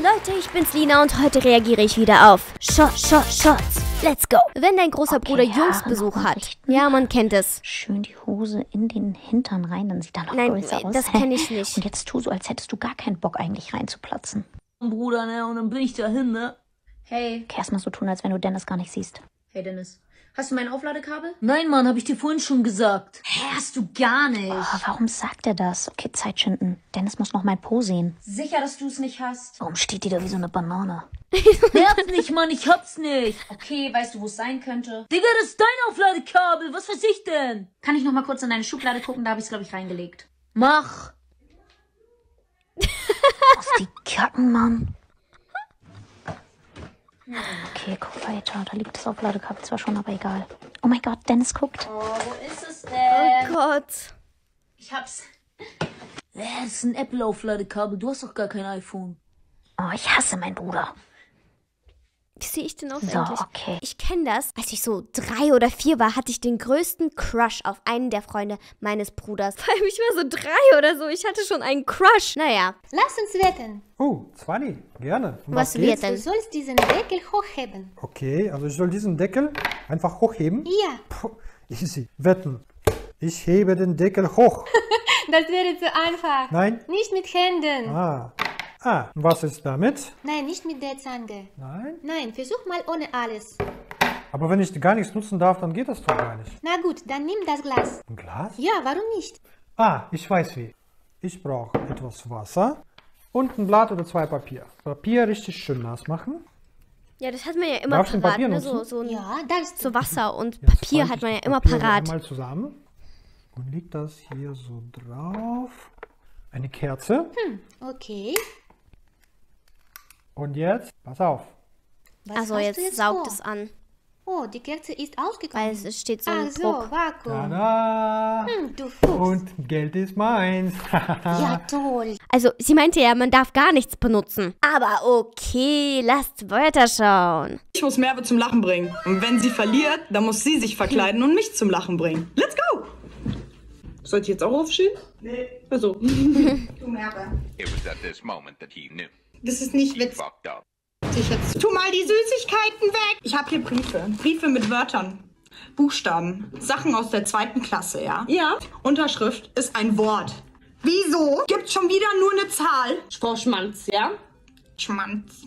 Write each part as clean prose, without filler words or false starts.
Leute, ich bin's Lina und heute reagiere ich wieder auf Shots. Let's go. Wenn dein großer Bruder Jungsbesuch hat. Ja, man kennt es. Schön die Hose in den Hintern rein, dann sieht er noch größer aus. Nein, das kenne ich nicht. Und jetzt tu so, als hättest du gar keinen Bock eigentlich reinzuplatzen. Bruder, ne, und dann bin ich dahin, ne? Hey. Okay, erstmal so tun, als wenn du Dennis gar nicht siehst. Hey Dennis, hast du mein Aufladekabel? Nein, Mann, hab ich dir vorhin schon gesagt. Hä, hast du gar nicht. Oh, warum sagt er das? Okay, Zeit schinden. Dennis muss noch mein Po sehen. Sicher, dass du es nicht hast? Warum steht die da wie so eine Banane? Nerv nicht, Mann, ich hab's nicht. Okay, weißt du, wo es sein könnte? Digga, das ist dein Aufladekabel, was weiß ich denn? Kann ich noch mal kurz in deine Schublade gucken? Da habe ich es, glaube ich, reingelegt. Mach. Auf die Kacken, Mann. Okay, guck weiter. Da liegt das Aufladekabel zwar schon, aber egal. Oh mein Gott, Dennis guckt. Oh, wo ist es denn? Oh Gott. Ich hab's. Das ist ein Apple-Aufladekabel, du hast doch gar kein iPhone. Oh, ich hasse meinen Bruder. Wie sehe ich denn aus So, eigentlich? okay. Ich kenne das. Als ich so 3 oder 4 war, hatte ich den größten Crush auf einen der Freunde meines Bruders. Vor allem, ich war so 3 oder so. Ich hatte schon einen Crush. Naja. Lass uns wetten. Oh, Zwanni, gerne. Um Was geht's? wird denn? Du sollst diesen Deckel hochheben. Okay, also ich soll diesen Deckel einfach hochheben? Ja, Puh, easy. Wetten. Ich hebe den Deckel hoch. das wäre zu einfach. Nein? Nicht mit Händen. Und was ist damit? Nein, nicht mit der Zange. Nein? Nein, versuch mal ohne alles. Aber wenn ich gar nichts nutzen darf, dann geht das doch gar nicht. Na gut, dann nimm das Glas. Ein Glas? Ja, warum nicht? Ich weiß wie. Ich brauche etwas Wasser und ein Blatt oder 2 Papier. Papier richtig schön nass machen. Ja, das hat man ja immer Darf ich ein parat. Papier Ne? nutzen? So Ja, darfst du. so Wasser und Jetzt Papier falte hat ich man ja das immer Papier parat. Einmal zusammen und liegt das hier so drauf. Eine Kerze. Okay. Und jetzt, pass auf. Was Also hast du jetzt saugt vor? es an. Oh, die Kerze ist Weil ausgegangen. es steht so Ach ein so, Druck. Vakuum. Tada! Du Fuchs. Und Geld ist meins. Ja, toll. Also, sie meinte ja, man darf gar nichts benutzen. Aber okay, lasst weiter schauen. Ich muss Merve zum Lachen bringen. Und wenn sie verliert, dann muss sie sich verkleiden und mich zum Lachen bringen. Let's go! Soll ich jetzt auch aufstehen? Nee. Also. Du Merve. It was at this moment that he knew. Das ist nicht He witzig. fucked up. Tu mal die Süßigkeiten weg! Ich habe hier Briefe. Briefe mit Wörtern. Buchstaben. Sachen aus der 2. Klasse, ja? Ja. Unterschrift ist ein Wort. Wieso? Gibt schon wieder nur eine Zahl. Frau Schmanz, ja? Schmanz.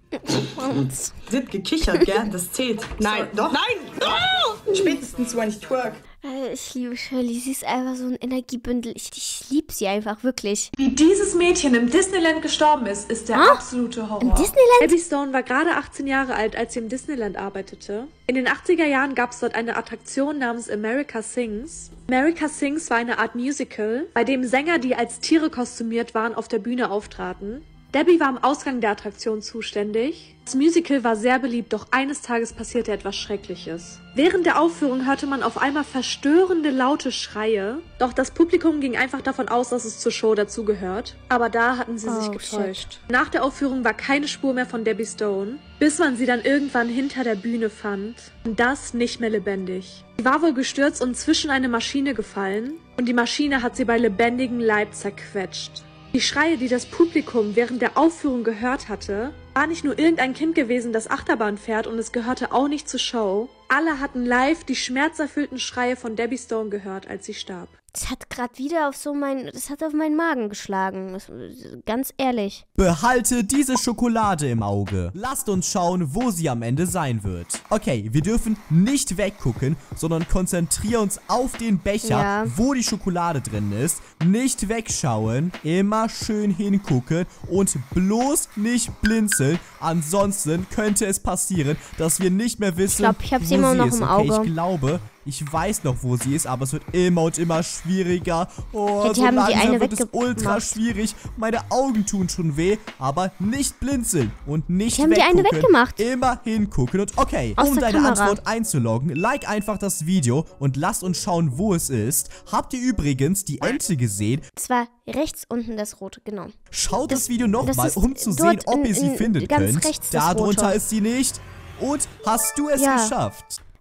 Sie hat gekichert, gell? Das zählt. Nein. So, doch. Nein! Oh! Spätestens, wenn ich twerk. Ich liebe Shirley, sie ist einfach so ein Energiebündel. Ich liebe sie einfach, wirklich. Wie dieses Mädchen im Disneyland gestorben ist, ist der absolute Horror. Im Disneyland? Abby Stone war gerade 18 Jahre alt, als sie im Disneyland arbeitete. In den 80er Jahren gab es dort eine Attraktion namens America Sings. America Sings war eine Art Musical, bei dem Sänger, die als Tiere kostümiert waren, auf der Bühne auftraten. Debbie war am Ausgang der Attraktion zuständig. Das Musical war sehr beliebt, doch eines Tages passierte etwas Schreckliches. Während der Aufführung hörte man auf einmal verstörende laute Schreie, doch das Publikum ging einfach davon aus, dass es zur Show dazugehört. Aber da hatten sie sich getäuscht. Nach der Aufführung war keine Spur mehr von Debbie Stone, bis man sie dann irgendwann hinter der Bühne fand. Und das nicht mehr lebendig. Sie war wohl gestürzt und zwischen eine Maschine gefallen, und die Maschine hat sie bei lebendigem Leib zerquetscht. Die Schreie, die das Publikum während der Aufführung gehört hatte, war nicht nur irgendein Kind gewesen, das Achterbahn fährt, und es gehörte auch nicht zur Show. Alle hatten live die schmerzerfüllten Schreie von Debbie Stone gehört, als sie starb. Das hat gerade wieder auf das hat auf meinen Magen geschlagen. Ganz ehrlich. Behalte diese Schokolade im Auge. Lasst uns schauen, wo sie am Ende sein wird. Okay, wir dürfen nicht weggucken, sondern konzentrieren uns auf den Becher, wo die Schokolade drin ist. Nicht wegschauen, immer schön hingucken und bloß nicht blinzeln. Ansonsten könnte es passieren, dass wir nicht mehr wissen, ich habe sie immer noch im Auge. Okay, ich glaube, ich weiß noch, wo sie ist, aber es wird immer und immer schwieriger. Oh, die so haben die langsam eine wird es ultra schwierig. Meine Augen tun schon weh, aber nicht blinzeln und nicht haben weggucken. die eine weggemacht. Immer hingucken und okay, Aus um der deine Kamera. Antwort einzuloggen, like einfach das Video und lasst uns schauen, wo es ist. Habt ihr übrigens die Ente gesehen? Es war rechts unten das Rote, genau. Schaut das Video nochmal, ist um zu dort sehen, ob ihr sie finden ganz könnt. rechts das Darunter Rote. ist sie nicht. Und hast du es geschafft?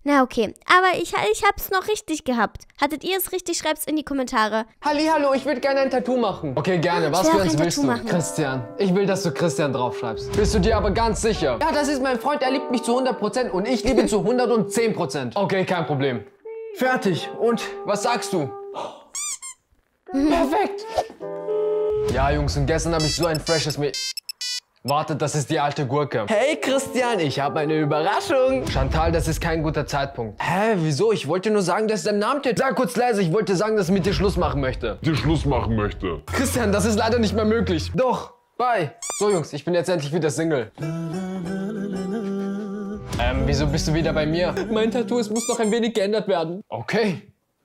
Na okay, aber ich hab's noch richtig gehabt. Hattet ihr es richtig? Schreibt's in die Kommentare. Hallihallo, ich würde gerne ein Tattoo machen. Okay, gerne. Was für eins willst du? Christian. Ich will, dass du Christian draufschreibst. Bist du dir aber ganz sicher? Ja, das ist mein Freund, er liebt mich zu 100% und ich liebe ihn zu 110%. Okay, kein Problem. Fertig. Und was sagst du? Perfekt. Ja, Jungs, und gestern habe ich so ein freshes Wartet, das ist die alte Gurke. Hey Christian, ich habe eine Überraschung. Chantal, das ist kein guter Zeitpunkt. Hä, wieso? Ich wollte nur sagen, dass dein Name steht. Sag kurz leise, ich wollte sagen, dass ich mit dir Schluss machen möchte. Christian, das ist leider nicht mehr möglich. Doch, bye. So Jungs, ich bin jetzt endlich wieder Single. Wieso bist du wieder bei mir? Mein Tattoo, es muss noch ein wenig geändert werden. Okay.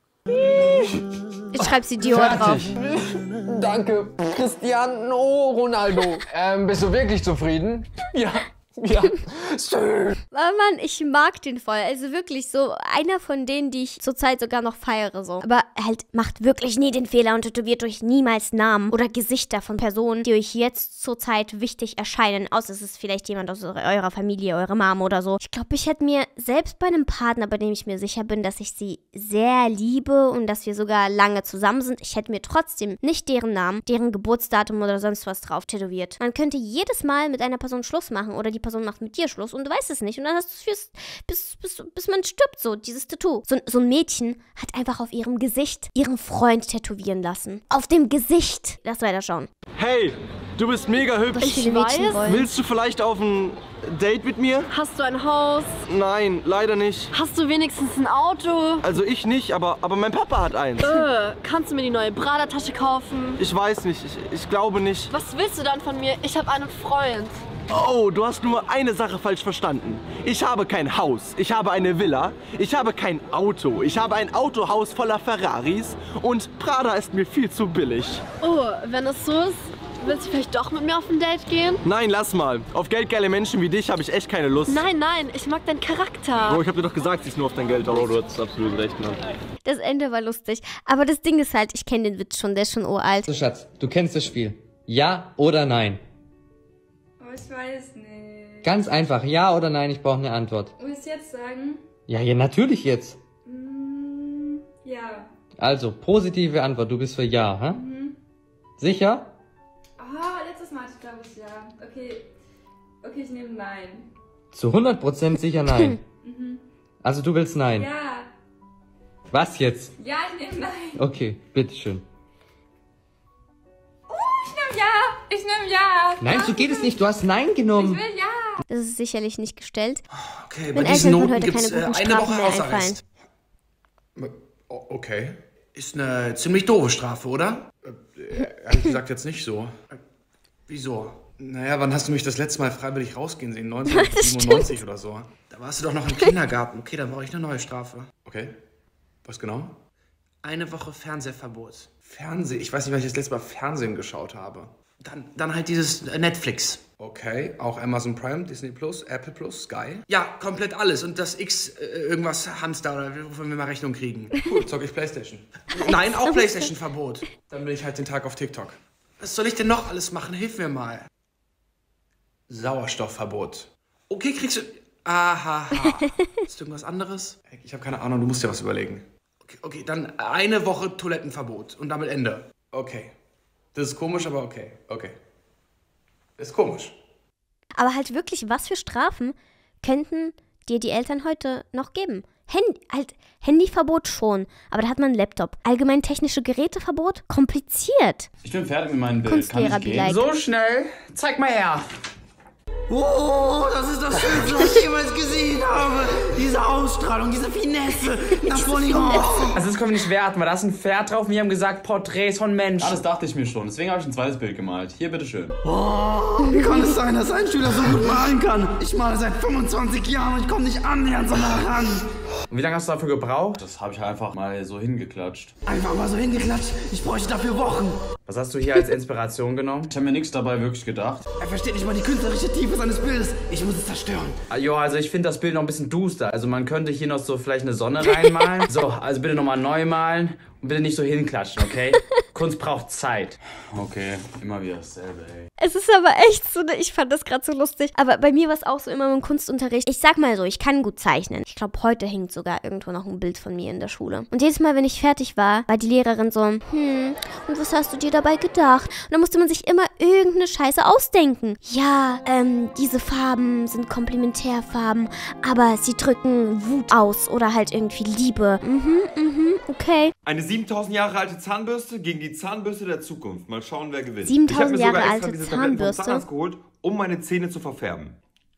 Ich schreibe sie Dior drauf. Danke, Cristiano Ronaldo. Bist du wirklich zufrieden? Ja. Ja. Mann, ich mag den voll. Also wirklich so einer von denen, die ich zurzeit sogar noch feiere. So. Aber halt macht wirklich nie den Fehler und tätowiert euch niemals Namen oder Gesichter von Personen, die euch jetzt zurzeit wichtig erscheinen. Außer es ist vielleicht jemand aus eurer Familie, eure Mama oder so. Ich glaube, ich hätte mir selbst bei einem Partner, bei dem ich mir sicher bin, dass ich sie sehr liebe und dass wir sogar lange zusammen sind, ich hätte mir trotzdem nicht deren Namen, deren Geburtsdatum oder sonst was drauf tätowiert. Man könnte jedes Mal mit einer Person Schluss machen oder die Person macht mit dir Schluss und du weißt es nicht. Und dann hast du es bis man stirbt, so dieses Tattoo. So ein Mädchen hat einfach auf ihrem Gesicht ihren Freund tätowieren lassen. Auf dem Gesicht. Lass weiterschauen. Hey, du bist mega hübsch. Ich weiß. Willst du vielleicht auf ein Date mit mir? Hast du ein Haus? Nein, leider nicht. Hast du wenigstens ein Auto? Also ich nicht, aber mein Papa hat eins. Kannst du mir die neue Prada-Tasche kaufen? Ich weiß nicht, ich glaube nicht. Was willst du dann von mir? Ich habe einen Freund. Oh, du hast nur eine Sache falsch verstanden. Ich habe kein Haus, ich habe eine Villa, ich habe kein Auto, ich habe ein Autohaus voller Ferraris und Prada ist mir viel zu billig. Oh, wenn es so ist, willst du vielleicht doch mit mir auf ein Date gehen? Nein, lass mal. Auf geldgeile Menschen wie dich habe ich echt keine Lust. Nein, ich mag deinen Charakter. Oh, ich habe dir doch gesagt, sie ist nur auf dein Geld. Oh, du hast absolut recht, Mann. Das Ende war lustig. Aber das Ding ist halt, ich kenne den Witz schon, der ist schon uralt. So, Schatz, du kennst das Spiel. Ja oder nein? Ich weiß nicht. Ganz einfach, ja oder nein, ich brauche eine Antwort. Willst du jetzt sagen? Ja, natürlich jetzt. Ja. Also, positive Antwort, du bist für ja, hä? Sicher? Letztes Mal hatte ich, glaube ich, ja. Okay, ich nehme nein. Zu 100% sicher nein. Also du willst nein? Ja. Was jetzt? Ja, ich nehme nein. Okay, bitteschön. Ich nehme ja. Nein, so geht es nicht. Du hast nein genommen. Ich will ja. Das ist sicherlich nicht gestellt. Okay, Wenn bei diesen Eltern von Noten heute gibt es keine guten eine Strafen Woche mehr einfallen. Hausarrest. Okay. Ist eine ziemlich doofe Strafe, oder? Ehrlich gesagt jetzt nicht so. Wieso? Naja, wann hast du mich das letzte Mal freiwillig rausgehen sehen? 1997 oder so. Da warst du doch noch im Kindergarten. Okay, dann brauche ich eine neue Strafe. Okay. Was genau? Eine Woche Fernsehverbot. Fernsehen? Ich weiß nicht, wann ich das letzte Mal Fernsehen geschaut habe. Dann halt dieses Netflix. Okay, auch Amazon Prime, Disney Plus, Apple Plus, Sky. Ja, komplett alles. Und das X irgendwas Hamster oder wovon wir mal Rechnung kriegen. Cool, zocke ich Playstation. Nein, auch Playstation-Verbot. Dann bin ich halt den Tag auf TikTok. Was soll ich denn noch alles machen? Hilf mir mal. Sauerstoffverbot. Okay, kriegst du... Aha. Ist irgendwas anderes? Ich habe keine Ahnung, du musst dir was überlegen. Okay, dann eine Woche Toilettenverbot und damit Ende. Okay. Das ist komisch, aber okay. Okay. Ist komisch. Aber halt wirklich, was für Strafen könnten dir die Eltern heute noch geben? Handyverbot schon, aber da hat man einen Laptop. Allgemein technische Geräteverbot? Kompliziert. Ich bin fertig mit meinem Bild. Kunstlehrer Kann ich gehen? So schnell? Zeig mal her. Oh, das ist das Schönste, was ich jemals gesehen habe. Diese Ausstrahlung, diese Finesse. Napoleon. Also das können wir nicht werten, weil da ist ein Pferd drauf und wir haben gesagt Porträts von Menschen. Ja, das dachte ich mir schon. Deswegen habe ich ein zweites Bild gemalt. Hier, bitteschön. Oh, wie kann es sein, dass ein Schüler so gut malen kann? Ich male seit 25 Jahren und ich komme nicht annähernd so nah ran. Und wie lange hast du dafür gebraucht? Das habe ich einfach mal so hingeklatscht. Einfach mal so hingeklatscht. Ich bräuchte dafür Wochen. Was hast du hier als Inspiration genommen? Ich habe mir nichts dabei wirklich gedacht. Er versteht nicht mal die künstlerische Tiefe seines Bildes. Ich muss es zerstören. Jo, also ich finde das Bild noch ein bisschen duster. Also man könnte hier noch so vielleicht eine Sonne reinmalen. So, also bitte nochmal neu malen. Bitte nicht so hinklatschen, okay? Kunst braucht Zeit. Okay, immer wieder dasselbe, ey. Es ist aber echt so, ich fand das gerade so lustig. Aber bei mir war es auch so immer im Kunstunterricht. Ich sag mal so, ich kann gut zeichnen. Ich glaube, heute hängt sogar irgendwo noch ein Bild von mir in der Schule. Und jedes Mal, wenn ich fertig war die Lehrerin so, und was hast du dir dabei gedacht? Und dann musste man sich immer irgendeine Scheiße ausdenken. Ja, diese Farben sind Komplementärfarben, aber sie drücken Wut aus oder halt irgendwie Liebe. Okay. Eine 7000 Jahre alte Zahnbürste gegen die Zahnbürste der Zukunft. Mal schauen, wer gewinnt. 7000 ich habe mir Jahre sogar extra alte diese Tabletten vom Zahnbürste. Zahnarzt geholt, um meine Zähne zu verfärben.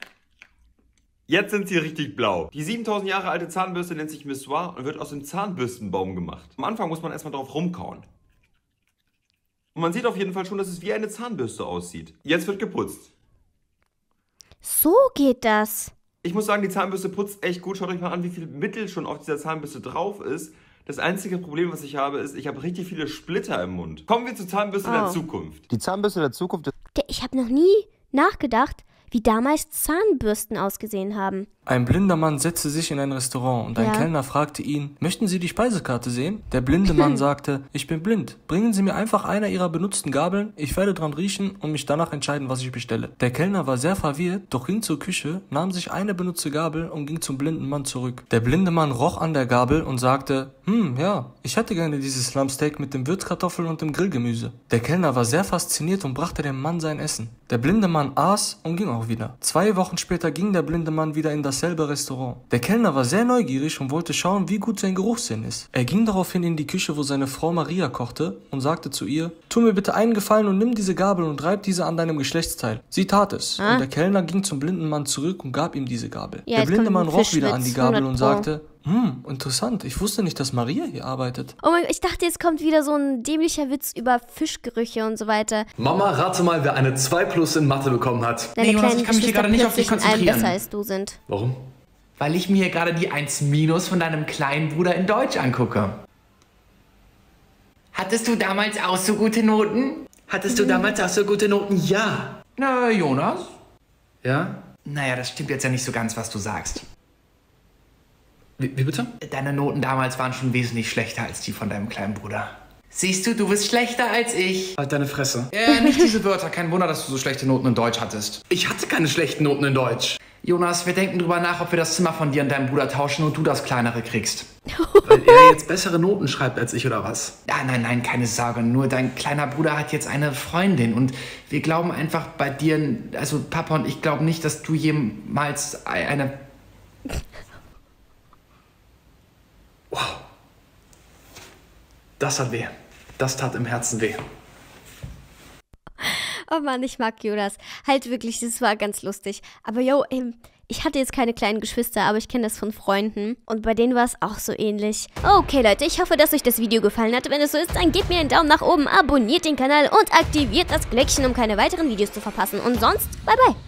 Jetzt sind sie richtig blau. Die 7000 Jahre alte Zahnbürste nennt sich Missoir und wird aus dem Zahnbürstenbaum gemacht. Am Anfang muss man erstmal drauf rumkauen. Und man sieht auf jeden Fall schon, dass es wie eine Zahnbürste aussieht. Jetzt wird geputzt. So geht das. Ich muss sagen, die Zahnbürste putzt echt gut. Schaut euch mal an, wie viel Mittel schon auf dieser Zahnbürste drauf ist. Das einzige Problem, was ich habe, ist, ich habe richtig viele Splitter im Mund. Kommen wir zur Zahnbürste der Zukunft. Die Zahnbürste der Zukunft ist... Ich habe noch nie nachgedacht, wie damals Zahnbürsten ausgesehen haben. Ein blinder Mann setzte sich in ein Restaurant und ein Kellner fragte ihn, möchten Sie die Speisekarte sehen? Der blinde Mann sagte, ich bin blind. Bringen Sie mir einfach eine Ihrer benutzten Gabeln, ich werde dran riechen und mich danach entscheiden, was ich bestelle. Der Kellner war sehr verwirrt, doch ging zur Küche, nahm sich eine benutzte Gabel und ging zum blinden Mann zurück. Der blinde Mann roch an der Gabel und sagte, ja, ich hätte gerne dieses Lammsteak mit dem Würzkartoffeln und dem Grillgemüse. Der Kellner war sehr fasziniert und brachte dem Mann sein Essen. Der blinde Mann aß und ging auch wieder. 2 Wochen später ging der blinde Mann wieder in dasselbe Restaurant. Der Kellner war sehr neugierig und wollte schauen, wie gut sein Geruchssinn ist. Er ging daraufhin in die Küche, wo seine Frau Maria kochte und sagte zu ihr, tu mir bitte einen Gefallen und nimm diese Gabel und reib diese an deinem Geschlechtsteil. Sie tat es. Und der Kellner ging zum blinden Mann zurück und gab ihm diese Gabel. Ja, der blinde Mann roch wieder an die Gabel und sagte, interessant, ich wusste nicht, dass Maria hier arbeitet. Oh mein Gott, ich dachte, jetzt kommt wieder so ein dämlicher Witz über Fischgerüche und so weiter. Mama, rate mal, wer eine 2+ in Mathe bekommen hat. Deine Jonas, kleinen ich kann mich hier gerade nicht auf dich plötzlich in allem konzentrieren. besser als du sind. Warum? Weil ich mir hier gerade die 1- von deinem kleinen Bruder in Deutsch angucke. Hattest du damals auch so gute Noten? Ja. Na, Jonas? Ja? Naja, das stimmt jetzt ja nicht so ganz, was du sagst. Wie bitte? Deine Noten damals waren schon wesentlich schlechter als die von deinem kleinen Bruder. Siehst du, du bist schlechter als ich. Halt deine Fresse. Nicht diese Wörter. Kein Wunder, dass du so schlechte Noten in Deutsch hattest. Ich hatte keine schlechten Noten in Deutsch. Jonas, wir denken drüber nach, ob wir das Zimmer von dir und deinem Bruder tauschen und du das kleinere kriegst. Weil er jetzt bessere Noten schreibt als ich, oder was? Ja, nein, keine Sorge. Nur dein kleiner Bruder hat jetzt eine Freundin und wir glauben einfach bei dir, also Papa und ich glauben nicht, dass du jemals eine... Wow. Das hat weh. Das tat im Herzen weh. Oh Mann, ich mag Jonas. Halt wirklich, das war ganz lustig. Aber ich hatte jetzt keine kleinen Geschwister, aber ich kenne das von Freunden. Und bei denen war es auch so ähnlich. Okay, Leute, ich hoffe, dass euch das Video gefallen hat. Wenn es so ist, dann gebt mir einen Daumen nach oben, abonniert den Kanal und aktiviert das Glöckchen, um keine weiteren Videos zu verpassen. Und sonst, bye bye.